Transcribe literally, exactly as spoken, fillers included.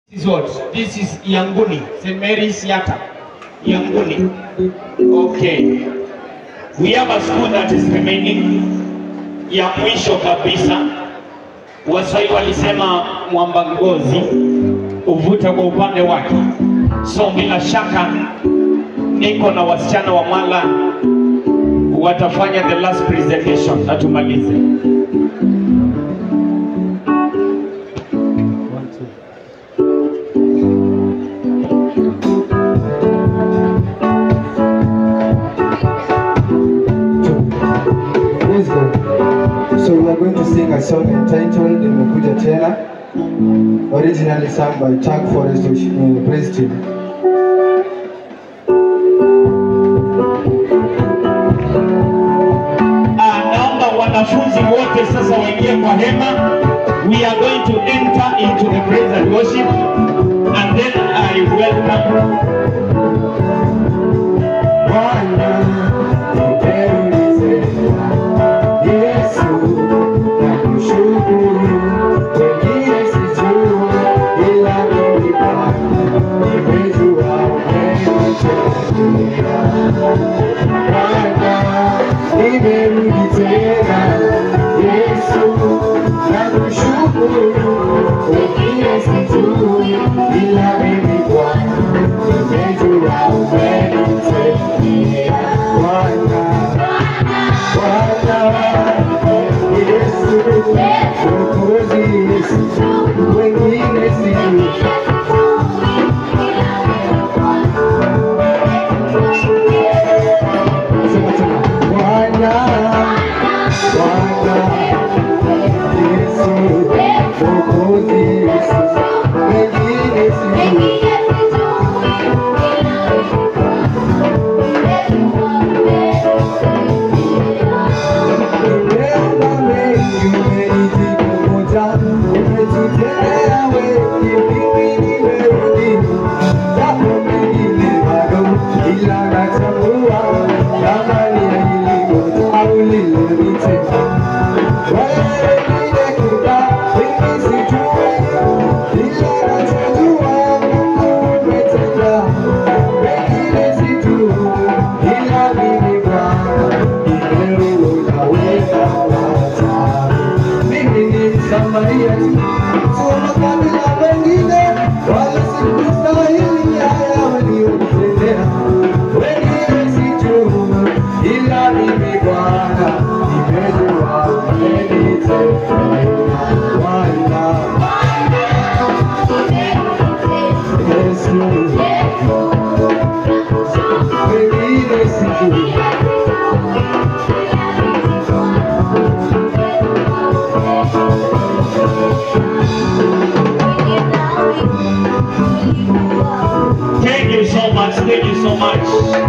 This is what? This is Yanguni, Saint Mary's Yata. Yanguni. Okay. We have a school that is remaining. Ya mwisho kabisa. Waswahili walisema mwamba ngozi uvuta kwa upande wake. So bila shaka niko na wasichana wa Mwala watafanya the last presentation na tumalize. So we are going to sing a song entitled Nimekuja Tena, originally sung by Chuck Forrest uh, Praise Team. Naomba wanafunzi wote sasa waingie kwa hema. We are going to enter into the praise and worship, and then I welcome Thank you so much. Thank you so much.